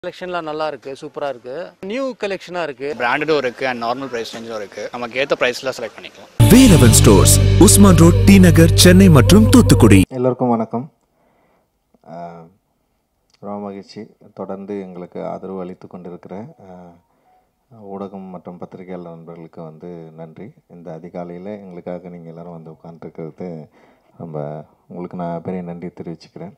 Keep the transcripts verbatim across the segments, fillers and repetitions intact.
கலெக்ஷன்லாம் நல்லா இருக்கு, சூப்பரா இருக்கு. நியூ கலெக்ஷனா இருக்கு. பிராண்டடும் இருக்கு and நார்மல் பிரைஸ் ரேஞ்சும் இருக்கு. நமக்கு ஏத்த பிரைஸ்ல செலக்ட் பண்ணிக்கலாம். Velavan stores, Usman road, T Nagar, Chennai மற்றும் தூத்துக்குடி. எல்லோருக்கும் வணக்கம். ரொம்ப மகிழ்ச்சி. தொடர்ந்து எங்களுக்கு ஆதரவு அளித்து கொண்டிருக்கிற ஊடகம் மற்றும் பத்திரிகையாளர் நண்பர்களுக்கு வந்து நன்றி. இந்த அதிகாலையில் எங்களுக்காக நீங்கள் எல்லோரும் வந்து உட்காந்துருக்கிறது ரொம்ப உங்களுக்கு நான் பெரிய நன்றி தெரிவிச்சுக்கிறேன்.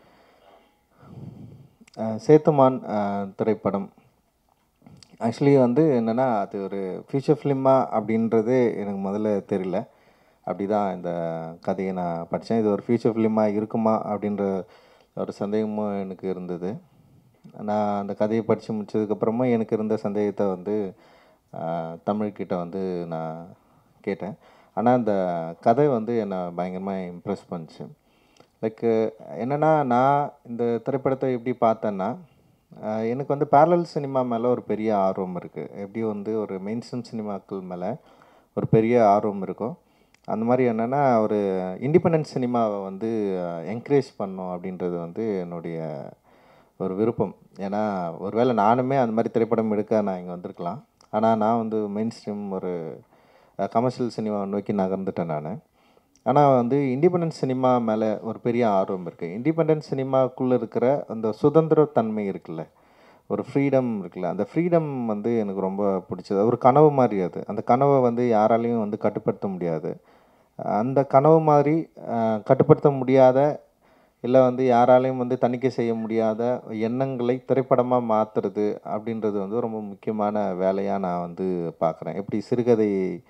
சேத்துமான் திரைப்படம் ஆக்சுவலி வந்து என்னென்னா, அது ஒரு ஃபியூச்சர் ஃபிலிமா அப்படின்றது எனக்கு முதல்ல தெரியல. அப்படி தான் இந்த கதையை நான் படித்தேன். இது ஒரு ஃபியூச்சர் ஃபிலிமாக இருக்குமா அப்படின்ற ஒரு சந்தேகமும் எனக்கு இருந்தது. நான் அந்த கதையை படித்து முடிச்சதுக்கப்புறமா எனக்கு இருந்த சந்தேகத்தை வந்து தமிழ்கிட்ட வந்து நான் கேட்டேன். ஆனால் அந்த கதை வந்து என்னை பயங்கரமாக இம்ப்ரெஸ் பண்ணிச்சு. லைக் என்னென்னா, நான் இந்த திரைப்படத்தை எப்படி பார்த்தேன்னா, எனக்கு வந்து பேரலல் சினிமா மேலே ஒரு பெரிய ஆர்வம் இருக்குது. எப்படி வந்து ஒரு மெயின் ஸ்ட்ரீம் சினிமாக்கள் மேலே ஒரு பெரிய ஆர்வம் இருக்கும், அந்த மாதிரி என்னென்னா ஒரு இண்டிபெண்டன்ட் சினிமாவை வந்து என்கரேஜ் பண்ணணும் அப்படின்றது வந்து என்னுடைய ஒரு விருப்பம். ஏன்னா ஒருவேளை நானுமே அந்த மாதிரி திரைப்படம் எடுக்க நான் இங்கே வந்திருக்கலாம். ஆனால் நான் வந்து மெயின் ஸ்ட்ரீம் ஒரு கமர்ஷியல் சினிமாவை நோக்கி நகர்ந்துட்டேன் நான். ஆனால் வந்து இண்டிபெண்டன்ட் சினிமா மேலே ஒரு பெரிய ஆர்வம் இருக்குது. இண்டிபெண்டன்ட் சினிமாக்குள்ளே இருக்கிற அந்த சுதந்திரத்தன்மை இருக்குல்ல, ஒரு ஃப்ரீடம் இருக்குல்ல, அந்த ஃப்ரீடம் வந்து எனக்கு ரொம்ப பிடிச்சது. ஒரு கனவு மாதிரி அது. அந்த கனவை வந்து யாராலையும் வந்து கட்டுப்படுத்த முடியாது. அந்த கனவு மாதிரி கட்டுப்படுத்த முடியாத, இல்லை வந்து யாராலையும் வந்து தணிக்கை செய்ய முடியாத எண்ணங்களை திரைப்படமாக மாற்றுறது அப்படின்றது வந்து ரொம்ப முக்கியமான வேலையாக நான் வந்து பார்க்குறேன். எப்படி சிறுகதை,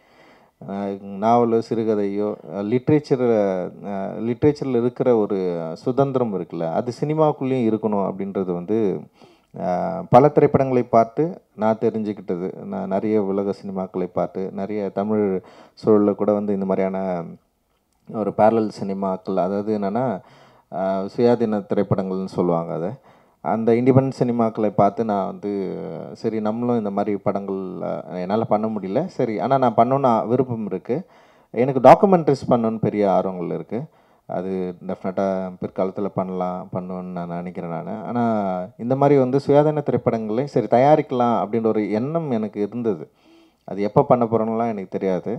நாவலோ சிறுகதையோ லிட்ரேச்சர் லிட்ரேச்சரில் இருக்கிற ஒரு சுதந்திரம் இருக்குல்ல, அது சினிமாவுக்குள்ளேயும் இருக்கணும் அப்படின்றது வந்து பல திரைப்படங்களை பார்த்து நான் தெரிஞ்சுக்கிட்டது. நான் நிறைய உலக சினிமாக்களை பார்த்து, நிறைய தமிழ் சூழலில் கூட வந்து இந்த மாதிரியான ஒரு பேரலல் சினிமாக்கள், அதாவது என்னென்னா சுயாதீன திரைப்படங்கள்னு சொல்லுவாங்க, அதை அந்த இண்டிபெண்டன்ட் சினிமாக்களை பார்த்து நான் வந்து சரி நம்மளும் இந்த மாதிரி படங்கள் என்னால் பண்ண முடியல, சரி ஆனால் நான் பண்ணணுன்னு விருப்பம் இருக்குது. எனக்கு டாக்குமெண்ட்ரிஸ் பண்ணணுன்னு பெரிய ஆர்வங்கள் இருக்குது. அது டெஃபினட்டாக பிற்காலத்தில் பண்ணலாம் பண்ணுவேன்னு நான் நினைக்கிறேன் நான். ஆனால் இந்த மாதிரி வந்து சுயாதீன திரைப்படங்களையும் சரி தயாரிக்கலாம் அப்படின்ற ஒரு எண்ணம் எனக்கு இருந்தது. அது எப்போ பண்ண போகிறோன்னெலாம் எனக்கு தெரியாது.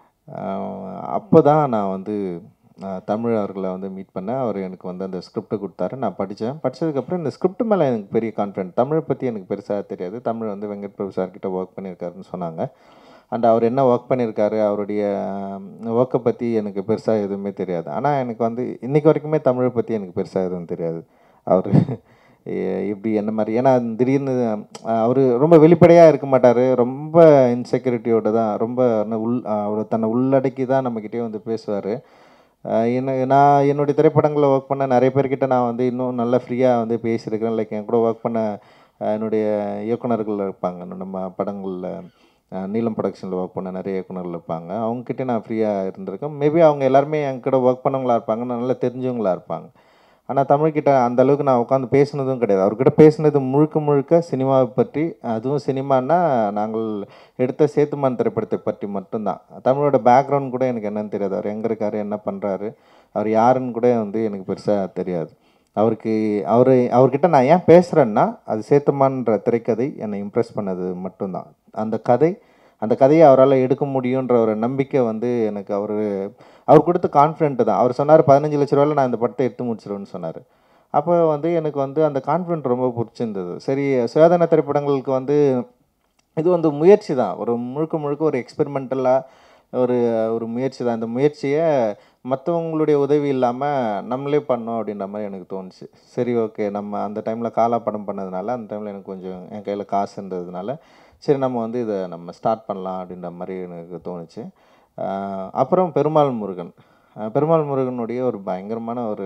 அப்போ தான் நான் வந்து தமிழ் அவர்களை வந்து மீட் பண்ணேன். அவர் எனக்கு வந்து அந்த ஸ்கிரிப்டை கொடுத்தாரு. நான் படித்தேன். படித்ததுக்கப்புறம் இந்த ஸ்கிரிப்ட் மேலே எனக்கு பெரிய கான்ஃபிடென்ட். தமிழை பற்றி எனக்கு பெருசாக தெரியாது. தமிழ் வந்து வெங்கட் பிரபு சார்கிட்ட ஒர்க் பண்ணியிருக்காருன்னு சொன்னாங்க. அண்ட் அவர் என்ன ஒர்க் பண்ணியிருக்காரு, அவருடைய ஒர்க்கை பற்றி எனக்கு பெருசாக எதுவுமே தெரியாது. ஆனால் எனக்கு வந்து இன்றைக்கி வரைக்குமே தமிழை பற்றி எனக்கு பெருசாக எதுவும் தெரியாது. அவர் இப்படி என்ன மாதிரி, ஏன்னா திடீர்னு அவர் ரொம்ப வெளிப்படையாக இருக்க மாட்டார். ரொம்ப இன்செக்யூரிட்டியோடு தான், ரொம்ப உள் அவர் தன்னை உள்ளடக்கி தான் நம்மக்கிட்டே வந்து பேசுவார். என்ன நான் என்னுடைய திரைப்படங்களில் ஒர்க் பண்ண நிறைய பேர்கிட்ட நான் வந்து இன்னும் நல்லா ஃப்ரீயாக வந்து பேசியிருக்கிறேன். லைக் என் கூட ஒர்க் பண்ண என்னுடைய இயக்குநர்கள் இருப்பாங்க, நம்ம படங்களில் நீலம் ப்ரொடக்ஷனில் ஒர்க் பண்ண நிறைய இயக்குநர்கள் இருப்பாங்க. அவங்கக்கிட்ட நான் ஃப்ரீயாக இருந்திருக்கேன். மேபி அவங்க எல்லாருமே என்கிட்ட ஒர்க் பண்ணவங்களா இருப்பாங்க, நல்லா தெரிஞ்சவங்களா இருப்பாங்க. ஆனால் தமிழ்கிட்ட அந்த அளவுக்கு நான் உட்காந்து பேசுனதும் கிடையாது. அவர்கிட்ட பேசுனது முழுக்க முழுக்க சினிமாவை பற்றி, அதுவும் சினிமானா நாங்கள் எடுத்த சேத்துமான் திரைப்படத்தை பற்றி மட்டும்தான். தமிழோட பேக்ரவுண்ட் கூட எனக்கு என்னன்னு தெரியாது. அவர் எங்கே இருக்கார், என்ன பண்ணுறாரு, அவர் யாருன்னு கூட வந்து எனக்கு பெருசாக தெரியாது. அவருக்கு அவர் அவர்கிட்ட நான் ஏன் பேசுகிறேன்னா, அது சேத்துமான்ற திரைக்கதை என்னை இம்ப்ரெஸ் பண்ணது மட்டும்தான். அந்த கதை அந்த கதையை அவரால் எடுக்க முடியுன்ற ஒரு நம்பிக்கை வந்து எனக்கு அவர் அவர் கொடுத்த கான்ஃபிடென்ட்டு தான். அவர் சொன்னார் பதினஞ்சு லட்ச ரூபாயில் நான் இந்த படத்தை எடுத்து முடிச்சிடுவேன்னு சொன்னார். அப்போ வந்து எனக்கு வந்து அந்த கான்ஃபிடென்ட் ரொம்ப பிடிச்சிருந்தது. சரி, சுயாதீன திரைப்படங்களுக்கு வந்து இது வந்து முயற்சி தான், ஒரு முழுக்க முழுக்க ஒரு எக்ஸ்பெரிமெண்டலாக ஒரு ஒரு முயற்சி தான். இந்த முயற்சியை மற்றவங்களுடைய உதவி இல்லாமல் நம்மளே பண்ணோம் அப்படின்ற மாதிரி எனக்கு தோணுச்சு. சரி, ஓகே, நம்ம அந்த டைமில் காலா படம் பண்ணதுனால, அந்த டைமில் எனக்கு கொஞ்சம் என் கையில் காசு இருந்ததுனால சரி நம்ம வந்து இதை நம்ம ஸ்டார்ட் பண்ணலாம் அப்படின்ற மாதிரி எனக்கு தோணுச்சு. அப்புறம் பெருமாள் முருகன் பெருமாள் முருகனுடைய ஒரு பயங்கரமான ஒரு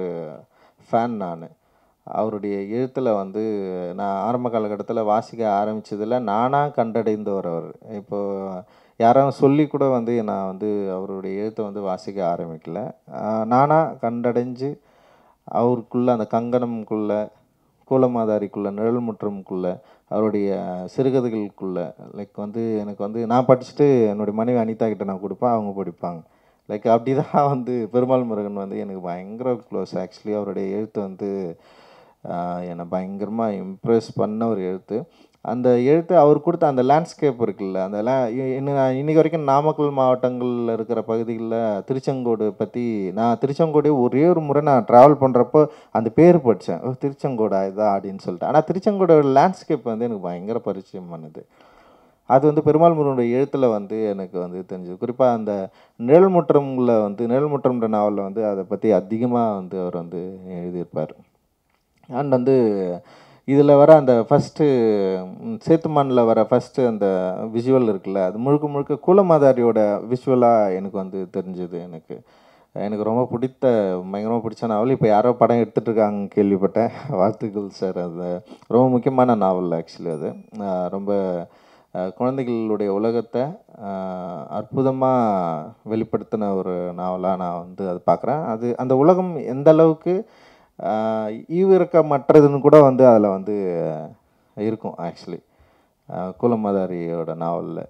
ஃபேன் நான். அவருடைய எழுத்தில் வந்து நான் ஆரம்ப காலகட்டத்தில் வாசிக்க ஆரம்பித்ததில் நானாக கண்டடைந்தவர் அவர். இப்போது யாரும் சொல்லி கூட வந்து நான் வந்து அவருடைய எழுத்தை வந்து வாசிக்க ஆரம்பிக்கல. நானாக கண்டடைஞ்சு அவருக்குள்ளே அந்த கங்கணம்குள்ளே, கூலமாதாரிக்குள்ளே, நிழல் முற்றமுக்குள்ளே, அவருடைய சிறுகதைகளுக்குள்ளே லைக் வந்து எனக்கு வந்து நான் படிச்சுட்டு என்னுடைய மனைவி அனிதா கிட்ட நான் கொடுப்பேன், அவங்க படிப்பாங்க. லைக் அப்படி தான் வந்து பெருமாள் முருகன் வந்து எனக்கு பயங்கர க்ளோஸ். ஆக்சுவலி அவருடைய எழுத்து வந்து என்னை பயங்கரமாக இம்ப்ரெஸ் பண்ண ஒரு எழுத்து. அந்த எழுத்து அவர் கொடுத்த அந்த லேண்ட்ஸ்கேப் இருக்குல்ல, அந்த லே இன்னும் நான் இன்றைக்கி வரைக்கும் நாமக்கல் மாவட்டங்களில் இருக்கிற பகுதிகளில் திருச்செங்கோடு பற்றி நான் திருச்செங்கோடு ஒரே ஒரு முறை நான் ட்ராவல் பண்ணுறப்போ அந்த பேர் படித்தேன். ஓ திருச்செங்கோடா இதா அப்படின்னு சொல்லிட்டு. ஆனால் திருச்செங்கோடோட லேண்ட்ஸ்கேப் வந்து எனக்கு பயங்கர பரிச்சயம் பண்ணுது. அது வந்து பெருமாள் முருகனுடைய எழுத்தில் வந்து எனக்கு வந்து தெரிஞ்சது. குறிப்பாக அந்த நிழல்முற்றமில் வந்து நிழல்முற்றம்ன்ற நாவலில் வந்து அதை பற்றி அதிகமாக வந்து அவர் வந்து எழுதியிருப்பார். அண்ட் வந்து இதில் வர அந்த ஃபஸ்ட்டு சேத்துமானில் வர ஃபஸ்ட்டு அந்த விஷுவல் இருக்குல்ல, அது முழுக்க முழுக்க கூலமாதாரியோட விஷுவலாக எனக்கு வந்து தெரிஞ்சது. எனக்கு எனக்கு ரொம்ப பிடித்த பயங்கரமாக பிடிச்ச நாவல். இப்போ யாரோ படம் எடுத்துகிட்ருக்காங்க கேள்விப்பட்டேன். வாழ்த்துக்கள் சார். அது ரொம்ப முக்கியமான நாவல் ஆக்சுவலி. அது ரொம்ப குழந்தைகளுடைய உலகத்தை அற்புதமாக வெளிப்படுத்தின ஒரு நாவலாக நான் வந்து அது பார்க்குறேன். அது அந்த உலகம் எந்த அளவுக்கு ஈவிரக்கமற்றதுன்னு கூட வந்து அதில் வந்து இருக்கும் ஆக்சுவலி கூலமாதாரியோட நாவலில்.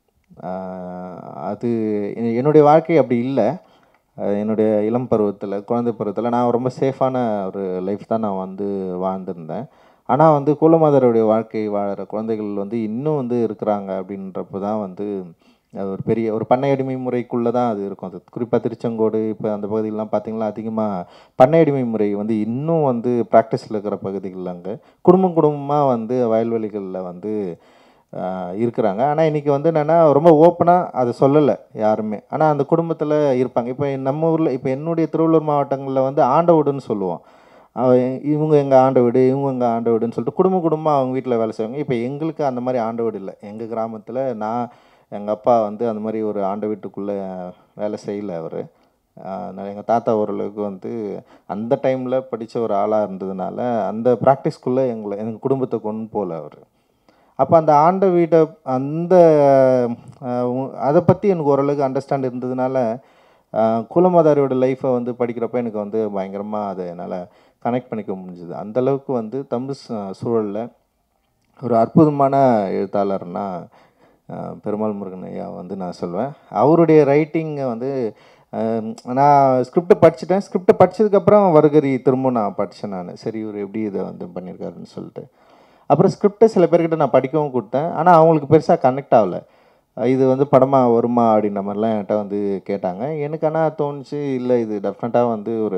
அது என்னுடைய வாழ்க்கை அப்படி இல்லை. என்னுடைய இளம் பருவத்தில் குழந்தை பருவத்தில் நான் ரொம்ப சேஃபான ஒரு லைஃப் தான் நான் வந்து வாழ்ந்திருந்தேன். ஆனால் வந்து கூலமாதாரியோடைய வாழ்க்கை வாழற குழந்தைகள் வந்து இன்னும் வந்து இருக்கிறாங்க அப்படின்றப்போ தான் வந்து ஒரு பெரிய ஒரு பண்ணை அடிமை முறைக்குள்ளே தான் அது இருக்கும். அது குறிப்பாக திருச்செங்கோடு இப்போ அந்த பகுதிகளெலாம் பார்த்திங்கன்னா அதிகமாக பண்ணை அடிமை முறை வந்து இன்னும் வந்து ப்ராக்டிஸில் இருக்கிற பகுதிகள். அங்கே குடும்பம் குடும்பமாக வந்து வயல்வெளிகளில் வந்து இருக்கிறாங்க. ஆனால் இன்றைக்கி வந்து என்னென்னா ரொம்ப ஓப்பனாக அதை சொல்லலை யாருமே. ஆனால் அந்த குடும்பத்தில் இருப்பாங்க. இப்போ நம்ம ஊரில் இப்போ என்னுடைய திருவள்ளூர் மாவட்டங்களில் வந்து ஆண்ட வீடுன்னு சொல்லுவோம். இவங்க எங்கள் ஆண்ட வீடு இவங்க எங்கள் ஆண்ட வீடுன்னு சொல்லிட்டு குடும்ப குடும்பமாக அவங்க வீட்டில் வேலை செய்வாங்க. இப்போ எங்களுக்கு அந்த மாதிரி ஆண்ட வீடு இல்லை. எங்கள் கிராமத்தில் நான் எங்கள் அப்பா வந்து அந்த மாதிரி ஒரு ஆண்ட வீட்டுக்குள்ளே வேலை செய்யலை அவர். நான் எங்கள் தாத்தா ஓரளவுக்கு வந்து அந்த டைமில் படித்த ஒரு ஆளாக இருந்ததுனால அந்த ப்ராக்டிஸ்க்குள்ளே எங்களை எங்கள் குடும்பத்தை கொண்டு போகல அவர். அப்போ அந்த ஆண்ட வீட்டை அந்த அதை பற்றி எனக்கு ஓரளவுக்கு அண்டர்ஸ்டாண்ட் இருந்ததுனால கூலமாதாரியோட லைஃப்பை வந்து படிக்கிறப்ப எனக்கு வந்து பயங்கரமாக அதை என்னால் கனெக்ட் பண்ணிக்க முடிஞ்சுது. அந்தளவுக்கு வந்து தமிழ் சூழலில் ஒரு அற்புதமான எழுத்தாளர்னால் பெருமாள் முருகன் ஐயா வந்து நான் சொல்வேன். அவருடைய ரைட்டிங்கை வந்து நான் ஸ்கிரிப்டை படிச்சுட்டேன். ஸ்கிரிப்டை படித்ததுக்கப்புறம் வருகரி திரும்ப நான் படித்தேன் நான். சரி இவர் எப்படி இதை வந்து பண்ணியிருக்காருன்னு சொல்லிட்டு அப்புறம் ஸ்கிரிப்டை சில பேர்கிட்ட நான் படிக்கவும் கொடுத்தேன். ஆனால் அவங்களுக்கு பெருசாக கனெக்ட் ஆகலை. இது வந்து படமாக வருமா அப்படின்ற மாதிரிலாம் என்கிட்ட வந்து கேட்டாங்க. எனக்கு ஆனால் தோணுச்சு இல்லை இது டெஃபினட்டாக வந்து ஒரு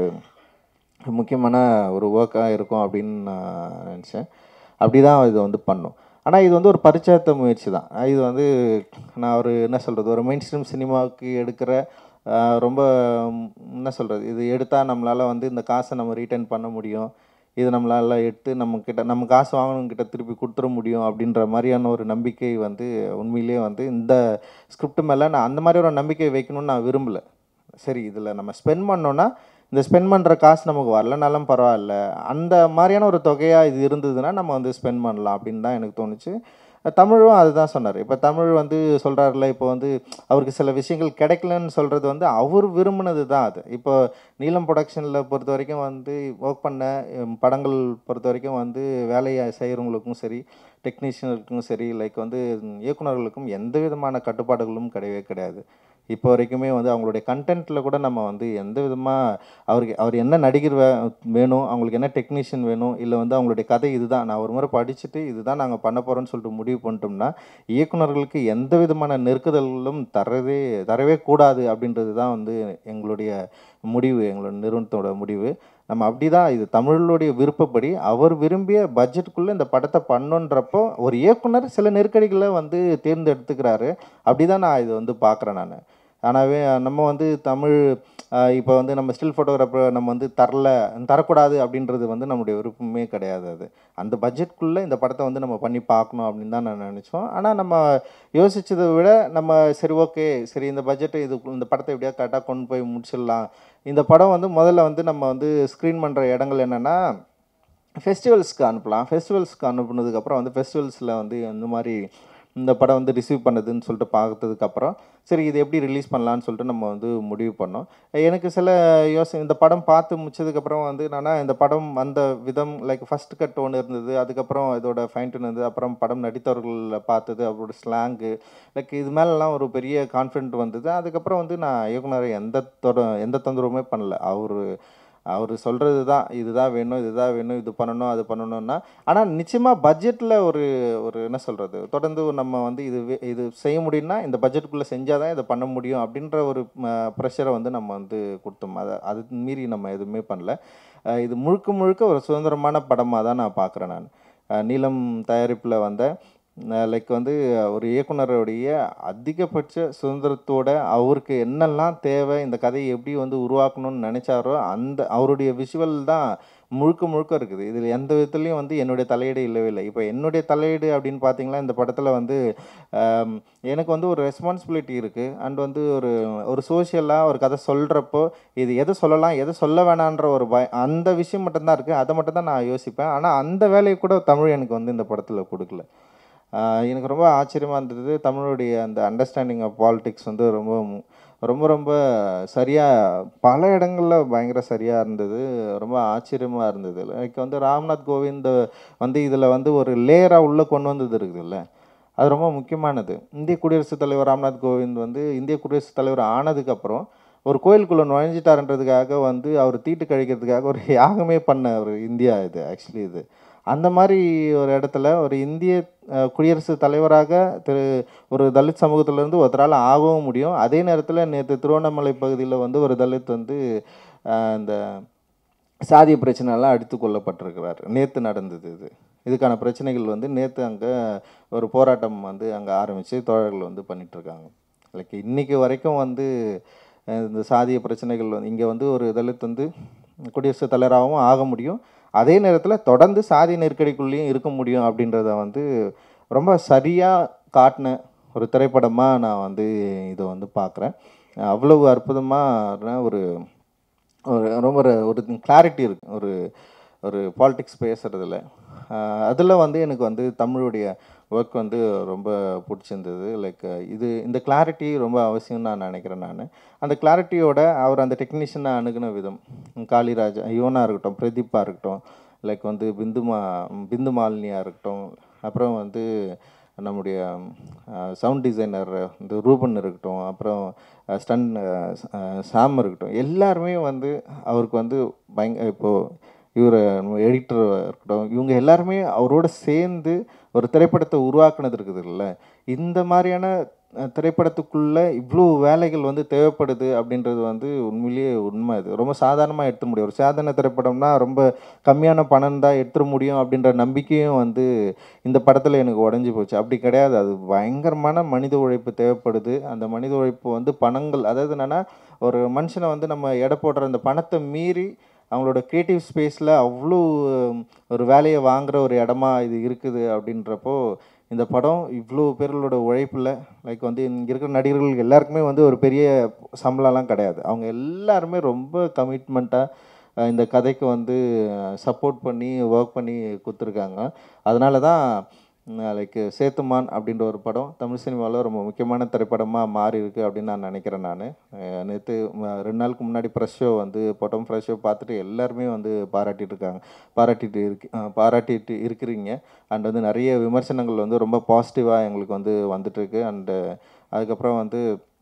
முக்கியமான ஒரு ஒர்க்காக இருக்கும் அப்படின்னு நான் நினச்சேன். அப்படி தான் இது வந்து பண்ணோம். ஆனால் இது வந்து ஒரு பரிச்சயத்த முயற்சி தான். இது வந்து நான் ஒரு என்ன சொல்கிறது ஒரு மெயின் ஸ்ட்ரீம் சினிமாவுக்கு எடுக்கிற ரொம்ப என்ன சொல்கிறது இது எடுத்தால் நம்மளால் வந்து இந்த காசை நம்ம ரீட்டைன் பண்ண முடியும், இது நம்மளால் எடுத்து நம்மக்கிட்ட நம்ம காசு வாங்கணுங்கிட்ட திருப்பி கொடுத்துட முடியும் அப்படின்ற மாதிரியான ஒரு நம்பிக்கை வந்து உண்மையிலே வந்து இந்த ஸ்கிரிப்ட் மேலே நான் அந்த மாதிரி ஒரு நம்பிக்கை வைக்கணும்னு நான் விரும்பலை. சரி இதில் நம்ம ஸ்பெண்ட் பண்ணோன்னா இந்த ஸ்பெண்ட் பண்ணுற காசு நமக்கு வரலனாலும் பரவாயில்ல, அந்த மாதிரியான ஒரு தொகையாக இது இருந்ததுன்னா நம்ம வந்து ஸ்பெண்ட் பண்ணலாம் அப்படின்னு தான் எனக்கு தோணுச்சு. தமிழும் அதுதான் சொன்னார். இப்போ தமிழ் வந்து சொல்கிறாருல, இப்போ வந்து அவருக்கு சில விஷயங்கள் கிடைக்கலன்னு சொல்கிறது வந்து அவர் விரும்பினது தான் அது. இப்போ நீலம் ப்ரொடக்ஷனில் பொறுத்த வரைக்கும் வந்து ஒர்க் பண்ண படங்கள் பொறுத்த வரைக்கும் வந்து வேலையை செய்கிறவங்களுக்கும் சரி டெக்னீஷியனுக்கும் சரி லைக் வந்து இயக்குநர்களுக்கும் எந்த விதமான கட்டுப்பாடுகளும் கிடையவே கிடையாது. இப்போ வரைக்குமே வந்து அவங்களுடைய கண்டென்ட்டில் கூட நம்ம வந்து எந்த விதமாக அவருக்கு அவர் என்ன நடிகர் வே வேணும் அவங்களுக்கு என்ன டெக்னீஷியன் வேணும் இல்லை வந்து அவங்களுடைய கதை இதுதான் நான் ஒரு முறை படிச்சுட்டு இதுதான் நாங்கள் பண்ண போகிறோன்னு சொல்லிட்டு முடிவு பண்ணிட்டோம்னா இயக்குநர்களுக்கு எந்த விதமான நெருக்குதல்களும் தரவே தரவே கூடாது அப்படின்றது தான் வந்து எங்களுடைய முடிவு, எங்களோட நிறுவனத்தோட முடிவு. நம்ம அப்படி தான் இது தமிழுடைய விருப்பப்படி அவர் விரும்பிய பட்ஜெட்டுக்குள்ளே இந்த படத்தை பண்ணுன்றப்போ ஒரு இயக்குனர் சில நெருக்கடிகளை வந்து தேர்ந்தெடுத்துக்கிறாரு. அப்படி தான் நான் இது வந்து பார்க்குறேன் நான். ஆனாவே நம்ம வந்து தமிழ் இப்போ வந்து நம்ம ஸ்டில் ஃபோட்டோகிராஃபர் நம்ம வந்து தரல தரக்கூடாது அப்படின்றது வந்து நம்முடைய விருப்பமே கிடையாது. அது அந்த பட்ஜெட்குள்ளே இந்த படத்தை வந்து நம்ம பண்ணி பார்க்கணும் அப்படின்னு தான் நான் நினச்சோம். ஆனால் நம்ம யோசித்ததை விட நம்ம சரி ஓகே சரி இந்த பட்ஜெட்டை இது இந்த படத்தை எப்படியா கரெக்டாக கொண்டு போய் முடிச்சிடலாம். இந்த படம் வந்து முதல்ல வந்து நம்ம வந்து ஸ்க்ரீன் பண்ணுற இடங்கள் என்னென்னா ஃபெஸ்டிவல்ஸ்க்கு அனுப்பலாம். ஃபெஸ்டிவல்ஸ்க்கு அனுப்புனதுக்கப்புறம் வந்து ஃபெஸ்டிவல்ஸில் வந்து இந்த மாதிரி இந்த படம் வந்து ரிசீவ் பண்ணதுன்னு சொல்லிட்டு பார்த்ததுக்கப்புறம் சரி இது எப்படி ரிலீஸ் பண்ணலான்னு சொல்லிட்டு நம்ம வந்து முடிவு பண்ணோம். எனக்கு சில யோசனை இந்த படம் பார்த்து முடிச்சதுக்கப்புறம் வந்து என்னென்னா இந்த படம் அந்த விதம் லைக் ஃபஸ்ட் கட் ஒன்று இருந்தது, அதுக்கப்புறம் இதோட ஃபைன் டியூன் இருந்தது, அப்புறம் படம் நடித்தவர்களில் பார்த்தது அவரோட ஸ்லாங்கு லைக் இது மேலெலாம் ஒரு பெரிய கான்ஃபிடென்ட் வந்தது. அதுக்கப்புறம் வந்து நான் இயக்குனரை எந்த தொட எந்த தொந்தரவுமே பண்ணல. அவர் அவர் சொல்கிறது தான் இதுதான் வேணும் இதுதான் வேணும் இது பண்ணணும் அது பண்ணணும்னா ஆனால் நிச்சயமாக பட்ஜெட்டில் ஒரு ஒரு என்ன சொல்கிறது தொடர்ந்து நம்ம வந்து இது இது செய்ய முடியும்னா இந்த பட்ஜெட்டுக்குள்ளே செஞ்சால் தான் இதை பண்ண முடியும் அப்படின்ற ஒரு ப்ரெஷரை வந்து நம்ம வந்து கொடுத்தோம். அதை அது மீறி நம்ம எதுவுமே பண்ணல. இது முழுக்க முழுக்க ஒரு சுதந்திரமான படமாக தான் நான் பார்க்குறேன். நான் நீலம் தயாரிப்பில் வந்த லைக் வந்து ஒரு இயக்குனருடைய அதிகபட்ச சுதந்திரத்தோட அவருக்கு என்னெல்லாம் தேவை இந்த கதையை எப்படி வந்து உருவாக்கணும்னு நினச்சாரோ அந்த அவருடைய விஷுவல் தான் முழுக்க முழுக்க இருக்குது. இதில் எந்த விதத்துலையும் வந்து என்னுடைய தலையீடு இல்லவே இல்லை. இப்போ என்னுடைய தலையீடு அப்படின்னு பார்த்தீங்கன்னா இந்த படத்தில் வந்து எனக்கு வந்து ஒரு ரெஸ்பான்சிபிலிட்டி இருக்குது. அண்ட் வந்து ஒரு ஒரு சோஷியலாக ஒரு கதை சொல்கிறப்போ இது எதை சொல்லலாம் எதை சொல்ல வேணான்ற ஒரு பய அந்த விஷயம் மட்டும்தான் இருக்குது. அதை மட்டும் தான் நான் யோசிப்பேன். ஆனால் அந்த வேலையை கூட தமிழ் எனக்கு வந்து இந்த படத்தில் கொடுக்கல. எனக்கு ரொம்ப ஆச்சரியமாக இருந்தது. தமிழுடைய அந்த அண்டர்ஸ்டாண்டிங் ஆஃப் பாலிடிக்ஸ் வந்து ரொம்ப ரொம்ப ரொம்ப சரியாக பல இடங்களில் பயங்கர சரியாக இருந்தது. ரொம்ப ஆச்சரியமாக இருந்தது. லைக் வந்து ராம்நாத் கோவிந்த் வந்து இதில் வந்து ஒரு லேயராக உள்ளே கொண்டு வந்தது இருக்குதுல்ல, அது ரொம்ப முக்கியமானது. இந்திய குடியரசுத் தலைவர் ராம்நாத் கோவிந்த் வந்து இந்திய குடியரசுத் தலைவர் ஆனதுக்கப்புறம் ஒரு கோயிலுக்குள்ளே நுழைஞ்சிட்டாருன்றதுக்காக வந்து அவர் தீட்டு கழிக்கிறதுக்காக ஒரு யாகமே பண்ண ஒரு இந்தியா இது. ஆக்சுவலி இது அந்த மாதிரி ஒரு இடத்துல ஒரு இந்திய குடியரசுத் தலைவராக திரு ஒரு தலித் சமூகத்திலேருந்து ஒருத்தரால் ஆகவும் முடியும். அதே நேரத்தில் நேற்று திருவண்ணாமலை பகுதியில் வந்து ஒரு தலித் வந்து இந்த சாதிய பிரச்சனைலாம் அடித்து கொல்லப்பட்டிருக்கிறார். நேற்று நடந்தது இது. இதுக்கான பிரச்சனைகள் வந்து நேற்று அங்கே ஒரு போராட்டம் வந்து அங்கே ஆரம்பித்து தோழர்கள் வந்து பண்ணிகிட்ருக்காங்க. லைக் இன்றைக்கி வரைக்கும் வந்து இந்த சாதிய பிரச்சனைகள் வந்து இங்கே வந்து ஒரு தலித் வந்து குடியரசுத் தலைவராகவும் ஆக முடியும், அதே நேரத்தில் தொடர்ந்து சாதி நெருக்கடிக்குள்ளேயும் இருக்க முடியும் அப்படின்றத வந்து ரொம்ப சரியாக காட்டின ஒரு திரைப்படமாக நான் வந்து இதை வந்து பார்க்குறேன். அவ்வளவு அற்புதமான ஒரு ஒரு ரொம்ப ஒரு கிளாரிட்டி இருக்குது ஒரு ஒரு பாலிடிக்ஸ் பேசுகிறதுல. அதில் வந்து எனக்கு வந்து தமிழுடைய ஒர்க் வந்து ரொம்ப பிடிச்சிருந்தது. லைக் இது இந்த கிளாரிட்டி ரொம்ப அவசியம்னு நான் நினைக்கிறேன். நான் அந்த கிளாரிட்டியோட அவர் அந்த டெக்னீஷியனை அணுகின விதம், காளிராஜா யுவனாக இருக்கட்டும், பிரதீப்பாக இருக்கட்டும், லைக் வந்து பிந்துமா பிந்து மாலினியாக இருக்கட்டும், அப்புறம் வந்து நம்முடைய சவுண்ட் டிசைனர் இந்த ரூபன் இருக்கட்டும், அப்புறம் ஸ்டன் சாம் இருக்கட்டும், எல்லாருமே வந்து அவருக்கு வந்து பயங்க இப்போது இவர் எடிட்டர் இருக்கட்டும், இவங்க எல்லாருமே அவரோட சேர்ந்து ஒரு திரைப்படத்தை உருவாக்குனது இருக்குது இல்லை. இந்த மாதிரியான திரைப்படத்துக்குள்ளே இவ்வளோ வேலைகள் வந்து தேவைப்படுது அப்படின்றது வந்து உண்மையிலேயே உண்மை. அது ரொம்ப சாதாரணமாக எடுத்துட முடியும். ஒரு சாதாரண திரைப்படம்னா ரொம்ப கம்மியான பணம் தான் எடுத்துட முடியும் அப்படின்ற நம்பிக்கையும் வந்து இந்த படத்தில் எனக்கு உடஞ்சி போச்சு. அப்படி கிடையாது. அது பயங்கரமான மனித உழைப்பு தேவைப்படுது. அந்த மனித உழைப்பு வந்து பணங்கள், அதாவது என்னென்னா ஒரு மனுஷனை வந்து நம்ம எடை போடுற அந்த பணத்தை மீறி அவங்களோட க்ரியேட்டிவ் ஸ்பேஸில் அவ்வளோ ஒரு வேலையை வாங்குகிற ஒரு இடமா இது இருக்குது. அப்படின்றப்போ இந்த படம் இவ்வளோ பேர்களோட உழைப்பில் லைக் வந்து இங்கே இருக்கிற நடிகர்கள் எல்லாருக்குமே வந்து ஒரு பெரிய சம்பளம்லாம் கிடையாது. அவங்க எல்லாருமே ரொம்ப கமிட்மெண்ட்டாக இந்த கதைக்கு வந்து சப்போர்ட் பண்ணி ஒர்க் பண்ணி கொடுத்துருக்காங்க. அதனால தான் லைக் சேத்துமான் அப்படின்ற ஒரு படம் தமிழ் சினிமாவில் ரொம்ப முக்கியமான திரைப்படமாக மாறி இருக்குது அப்படின்னு நான் நினைக்கிறேன். நான் நேற்று ரெண்டு நாளுக்கு முன்னாடி ப்ரெஷ் ஷோ வந்து படம் ப்ரெஷ் ஷோ பார்த்துட்டு எல்லாருமே வந்து பாராட்டிகிட்டு இருக்காங்க பாராட்டிட்டு இருக்கு பாராட்டிட்டு இருக்கிறீங்க. அண்ட் வந்து நிறைய விமர்சனங்கள் வந்து ரொம்ப பாசிட்டிவாக எங்களுக்கு வந்து வந்துட்டுருக்கு. அண்டு அதுக்கப்புறம் வந்து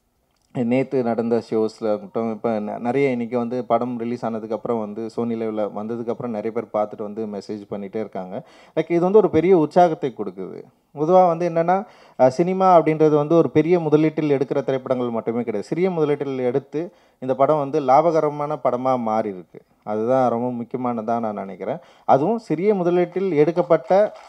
நேற்று நடந்த ஷோஸில் மட்டும் இப்போ நிறைய இன்றைக்கி வந்து படம் ரிலீஸ் ஆனதுக்கப்புறம் வந்து சோனி லெவலில் வந்ததுக்கப்புறம் நிறைய பேர் பார்த்துட்டு வந்து மெசேஜ் பண்ணிகிட்டே இருக்காங்க. லைக் இது வந்து ஒரு பெரிய உற்சாகத்தை கொடுக்குது. பொதுவாக வந்து என்னென்னா சினிமா அப்படின்றது வந்து ஒரு பெரிய முதலீட்டில் எடுக்கிற திரைப்படங்கள் மட்டுமே கிடையாது. சிறிய முதலீட்டில் எடுத்து இந்த படம் வந்து லாபகரமான படமாக மாறி இருக்கு. அதுதான் ரொம்ப முக்கியமானதாக நான் நினைக்கிறேன். அதுவும் சிறிய முதலீட்டில் எடுக்கப்பட்ட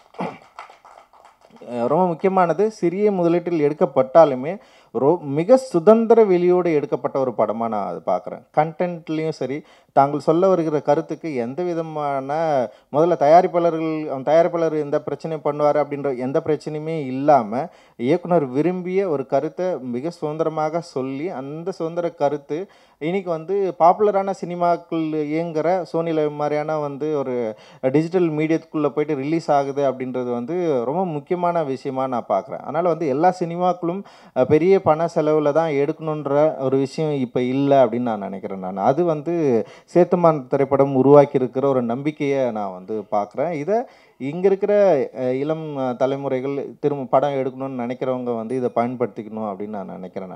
ரொம்ப முக்கியமானது சிறிய முதலீட்டில் எடுக்கப்பட்டாலுமே ரோ மிக சுதந்திர வெளியோடு எடுக்கப்பட்ட ஒரு படமாக நான் அது பார்க்குறேன். கண்டென்ட்லேயும் சரி, தாங்கள் சொல்ல வருகிற கருத்துக்கு எந்த விதமான முதல்ல தயாரிப்பாளர்கள் தயாரிப்பாளர் எந்த பிரச்சனை பண்ணுவார் அப்படின்ற எந்த பிரச்சனையுமே இல்லாமல் இயக்குனர் விரும்பிய ஒரு கருத்தை மிக சுதந்திரமாக சொல்லி அந்த சுதந்திர கருத்து இன்றைக்கி வந்து பாப்புலரான சினிமாக்கள் இயங்குகிற சோனி லைவ் மாதிரியான வந்து ஒரு டிஜிட்டல் மீடியத்துக்குள்ளே போய்ட்டு ரிலீஸ் ஆகுது அப்படின்றது வந்து ரொம்ப முக்கியமான விஷயமாக நான் பார்க்குறேன். அதனால் வந்து எல்லா சினிமாக்களும் பெரிய பண செலவில் தான் எடுக்கணுன்ற ஒரு விஷயம் இப்போ இல்லை அப்படின்னு நான் நினைக்கிறேன். நான் அது வந்து சேத்துமான் திரைப்படம் உருவாக்கி இருக்கிற ஒரு நம்பிக்கையை நான் வந்து பார்க்குறேன். இதை இங்கே இருக்கிற இளம் தலைமுறைகள் திரும்ப படம் எடுக்கணும்னு நினைக்கிறவங்க வந்து இதை பயன்படுத்திக்கணும் அப்படின்னு நான் நினைக்கிறேன். நான்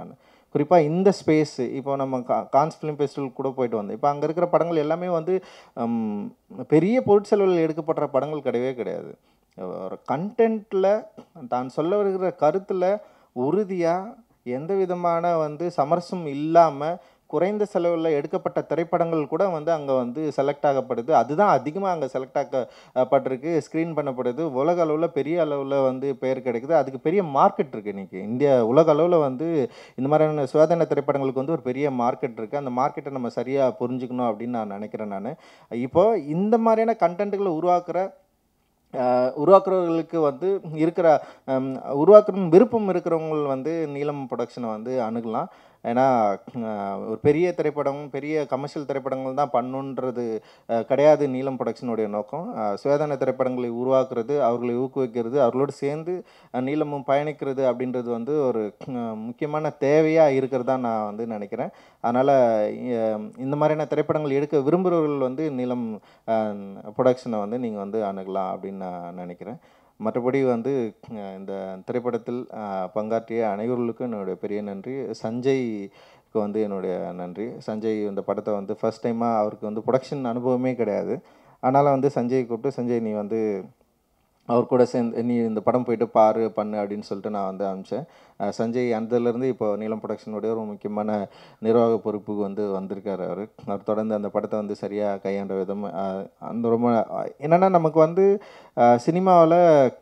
குறிப்பாக இந்த ஸ்பேஸ் இப்போ நம்ம கா கான்ஸ் ஃபிலிம் ஃபெஸ்டிவல் கூட போயிட்டு வந்தோம். இப்போ அங்கே இருக்கிற படங்கள் எல்லாமே வந்து பெரிய பொருட்செலவில் எடுக்கப்படுற படங்கள் கிடையவே கிடையாது. ஒரு கண்டென்ட்டில் தான் சொல்ல வருகிற கருத்தில் உறுதியாக எந்த விதமான வந்து சமரசம் இல்லாமல் குறைந்த செலவில் எடுக்கப்பட்ட திரைப்படங்கள் கூட வந்து அங்கே வந்து செலக்ட் ஆகப்படுது. அதுதான் அதிகமாக அங்கே செலக்ட் ஆகப்பட்டிருக்கு, ஸ்க்ரீன் பண்ணப்படுது. உலக அளவில் பெரிய அளவில் வந்து பெயர் கிடைக்குது. அதுக்கு பெரிய மார்க்கெட் இருக்குது. இன்றைக்கி இந்தியா உலக அளவில் வந்து இந்த மாதிரியான சுயாதீன திரைப்படங்களுக்கு வந்து ஒரு பெரிய மார்க்கெட் இருக்குது. அந்த மார்க்கெட்டை நம்ம சரியாக புரிஞ்சுக்கணும் அப்படின்னு நான் நினைக்கிறேன். நான் இப்போது இந்த மாதிரியான கண்டென்ட்டுகளை உருவாக்குற உருவாக்குறவர்களுக்கு வந்து இருக்கிற உருவாக்குற விருப்பம் இருக்கிறவங்க வந்து நீலம் ப்ரொடக்ஷனை வந்து அணுகலாம். ஏன்னா ஒரு பெரிய திரைப்படம் பெரிய கமர்ஷியல் திரைப்படங்கள் தான் பண்ணுன்றது கிடையாது நீலம் ப்ரொடக்ஷனுடைய நோக்கம். சுயாதீன திரைப்படங்களை உருவாக்குறது, அவர்களை ஊக்குவிக்கிறது, அவர்களோடு சேர்ந்து நீலமும் பயணிக்கிறது அப்படின்றது வந்து ஒரு முக்கியமான தேவையாக இருக்கிறதா நான் வந்து நினைக்கிறேன். அதனால் இந்த மாதிரியான திரைப்படங்கள் எடுக்க விரும்புகிறவர்கள் வந்து நீலம் ப்ரொடக்ஷனை வந்து நீங்கள் வந்து அணுகலாம் அப்படின்னு நான் நினைக்கிறேன். மற்றபடி வந்து இந்த திரைப்படத்தில் பங்காற்றிய அனைவர்களுக்கும் என்னுடைய பெரிய நன்றி. சஞ்சய்க்கு வந்து என்னுடைய நன்றி. சஞ்சய் இந்த படத்தை வந்து ஃபஸ்ட் டைமாக அவருக்கு வந்து ப்ரொடக்ஷன் அனுபவமே கிடையாது. அதனால் வந்து சஞ்சய் கூப்பிட்டு, சஞ்சய் நீ வந்து அவர் கூட சேர்ந்து நீ இந்த படம் போயிட்டு பாரு பண்ணு அப்படின்னு சொல்லிட்டு நான் வந்து அனுப்பிச்சேன். சஞ்சய் அந்தலேருந்து இப்போ நீலம் ப்ரொடக்ஷனுடைய ஒரு முக்கியமான நிர்வாக பொறுப்புக்கு வந்து வந்திருக்காரு. அவர் அவர் தொடர்ந்து அந்த படத்தை வந்து சரியாக கையாண்ட விதம் அந்த ரொம்ப என்னென்னா நமக்கு வந்து சினிமாவில்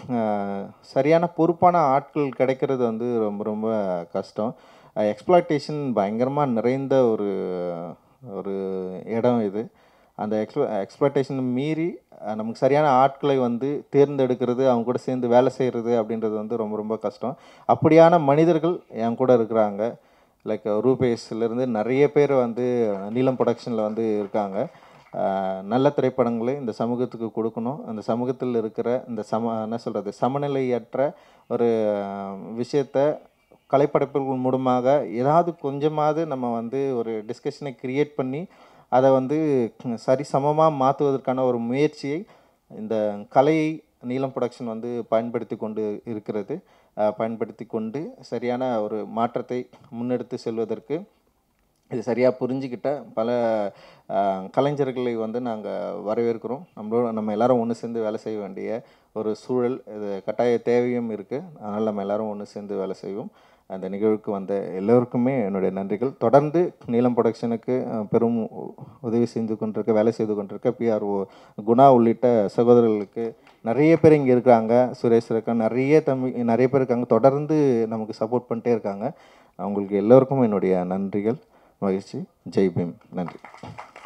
சரியான பொறுப்பான ஆட்கள் கிடைக்கிறது வந்து ரொம்ப ரொம்ப கஷ்டம். எக்ஸ்ப்ளாய்டேஷன் பயங்கரமாக நிறைந்த ஒரு ஒரு இடம் இது. அந்த எக்ஸ்ப்ளோ எக்ஸ்ப்ளாய்டேஷன் மீறி நமக்கு சரியான ஆட்களை வந்து தேர்ந்தெடுக்கிறது, அவங்க கூட சேர்ந்து வேலை செய்கிறது அப்படின்றது வந்து ரொம்ப ரொம்ப கஷ்டம். அப்படியான மனிதர்கள் என் கூட இருக்கிறாங்க. லைக் ரூபேஷ்லேருந்து நிறைய பேர் வந்து நீலம் ப்ரொடக்ஷனில் வந்து இருக்காங்க. நல்ல திரைப்படங்களை இந்த சமூகத்துக்கு கொடுக்கணும். அந்த சமூகத்தில் இருக்கிற இந்த சம என்ன சொல்கிறது சமநிலையற்ற ஒரு விஷயத்தை கலைப்படைப்புகள் மூலமாக ஏதாவது கொஞ்சமாவது நம்ம வந்து ஒரு டிஸ்கஷனை க்ரியேட் பண்ணி அதை வந்து சரி சமமாக மாற்றுவதற்கான ஒரு முயற்சியை இந்த கலையை நீலம் ப்ரொடக்ஷன் வந்து பயன்படுத்தி கொண்டு இருக்கிறது. பயன்படுத்தி கொண்டு சரியான ஒரு மாற்றத்தை முன்னெடுத்து செல்வதற்கு இது சரியாக புரிஞ்சுக்கிட்ட பல கலைஞர்களை வந்து நாங்கள் வரவேற்கிறோம். நம்மளோட நம்ம எல்லோரும் ஒன்று சேர்ந்து வேலை செய்ய வேண்டிய ஒரு சூழல் இது கட்டாய தேவையும் இருக்குது. அதனால் நம்ம எல்லோரும் ஒன்று சேர்ந்து வேலை செய்வோம். அந்த நிகழ்வுக்கு வந்த எல்லோருக்குமே என்னுடைய நன்றிகள். தொடர்ந்து நீலம் ப்ரொடக்ஷனுக்கு பெரும் உதவி செய்து கொண்டிருக்க வேலை செய்து கொண்டிருக்க பிஆர்ஓ குணா உள்ளிட்ட சகோதரர்களுக்கு நிறைய பேர் இங்கே இருக்காங்க. சுரேஷ் இருக்காங்க, நிறைய தம்பி நிறைய பேர் இருக்காங்க. தொடர்ந்து நமக்கு சப்போர்ட் பண்ணிட்டே இருக்காங்க. அவங்களுக்கு எல்லோருக்கும் என்னுடைய நன்றிகள். மகிழ்ச்சி. ஜெய் பீம். நன்றி.